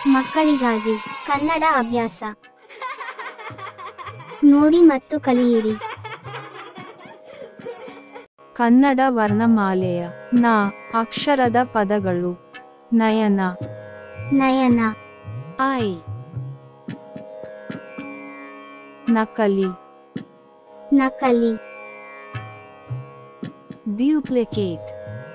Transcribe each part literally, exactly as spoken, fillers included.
ಮಕ್ಕಳಿಗಾಗಿ ಕನ್ನಡ ಅಭ್ಯಾಸ ನೋಡಿ ಮತ್ತು ಕಲಿಯಿರಿ. ಕನ್ನಡ ವರ್ಣಮಾಲೆಯ ನ ಅಕ್ಷರದ ಪದಗಳು: ನಯನ, ನಯನ, ಐ, ನಕಲಿ, ನಕಲಿ, ಡ್ಯೂಪ್ಲಿಕೇಟ್,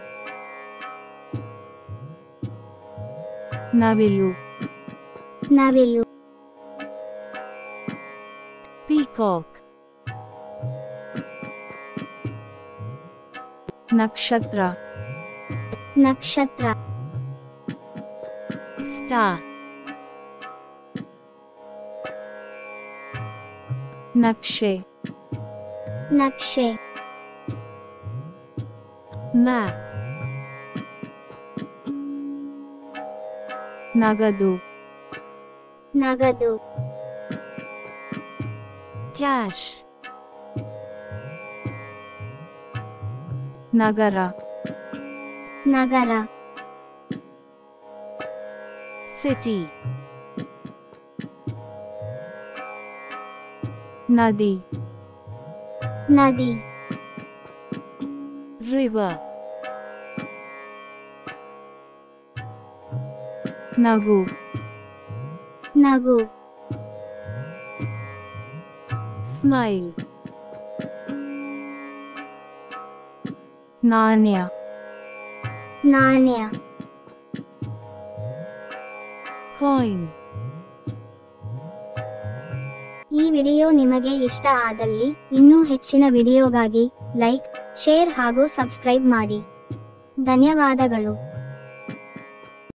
ನವಿಲು, ನವಿಲು, ಪೀಕಾಕ್, ನಕ್ಷತ್ರ, ನಕ್ಷತ್ರ, ಸ್ಟಾರ್, ನಕ್ಷೆ, ನಕ್ಷೆ, ಮ್ಯಾಪ್, ನಗದು, ನಗದು, ಕ್ಯಾಶ್, ನಗರ, ನಗರ, ಸಿಟಿ, ನದಿ, ನದಿ, ರಿವರ್, ನಗು, ನಗು, ಸ್ಮೈಲ್, ನಾಣ್ಯ, ನಾಣ್ಯ, ಕಾಯಿನ್. ಈ ವಿಡಿಯೋ ನಿಮಗೆ ಇಷ್ಟ ಆದಲ್ಲಿ ಇನ್ನೂ ಹೆಚ್ಚಿನ ವಿಡಿಯೋಗಾಗಿ ಲೈಕ್, ಶೇರ್ ಹಾಗೂ ಸಬ್ಸ್ಕ್ರೈಬ್ ಮಾಡಿ. ಧನ್ಯವಾದಗಳು.